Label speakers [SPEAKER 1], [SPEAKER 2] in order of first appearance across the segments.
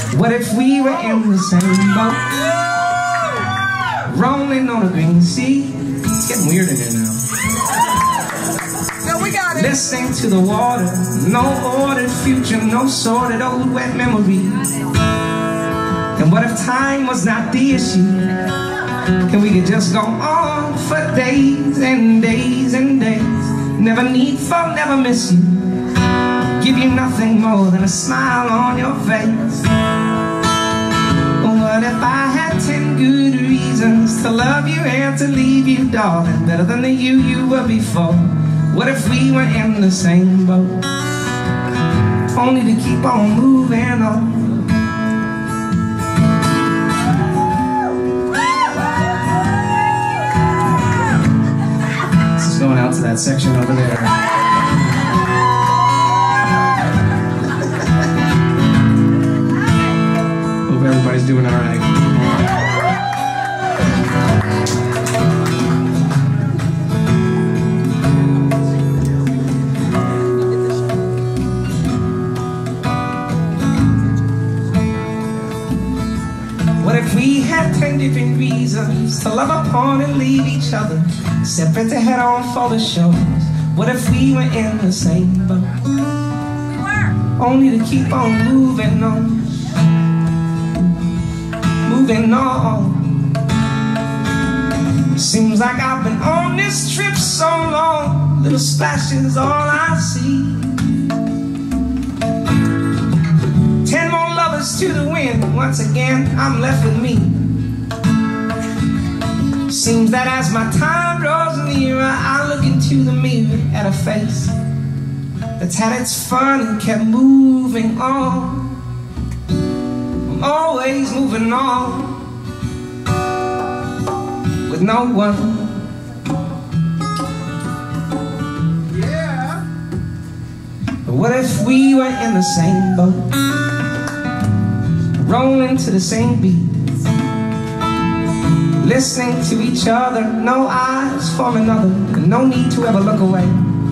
[SPEAKER 1] What if we were in the same boat, rolling on a green sea? It's getting weird in here now.
[SPEAKER 2] No, we got it.
[SPEAKER 1] Listening to the water, no ordered future, no sordid old wet memories. And what if time was not the issue? And we could just go on for days and days and days. Never need for, never miss you. Give you nothing more than a smile on your face. What if I had 10 good reasons to love you and to leave you, darling, better than the you were before? What if we were in the same boat, only to keep on moving on? This is going out to that section over there. Everybody's doing all right. What if we had 10 different reasons to love upon and leave each other, separate to head on for the shows? What if we were in the same boat, only to keep on moving on? Moving on. Seems like I've been on this trip so long, little splashes all I see. 10 more lovers to the wind, once again I'm left with me. Seems that as my time draws nearer, I look into the mirror at a face that's had its fun and kept moving on. Always moving on with no one.
[SPEAKER 2] Yeah.
[SPEAKER 1] But what if we were in the same boat, rolling to the same beat, listening to each other, no eyes for another, and no need to ever look away?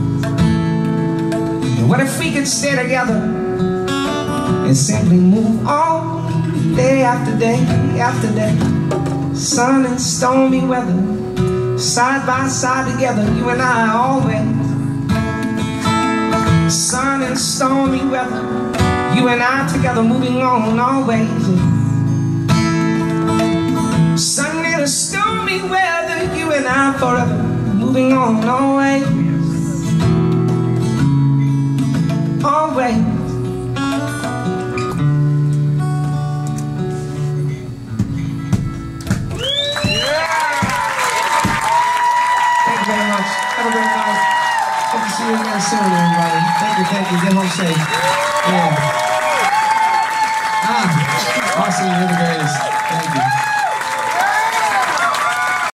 [SPEAKER 1] And what if we could stay together and simply move on? Day after day after day, sun and stormy weather, side by side together, you and I always. Sun and stormy weather, you and I together, moving on always. Sun and stormy weather, you and I forever, moving on always. Always. Have a great night. Hope to see you again soon, everybody. Thank you. Get home safe. Yeah. Awesome, you're the greatest. Thank you.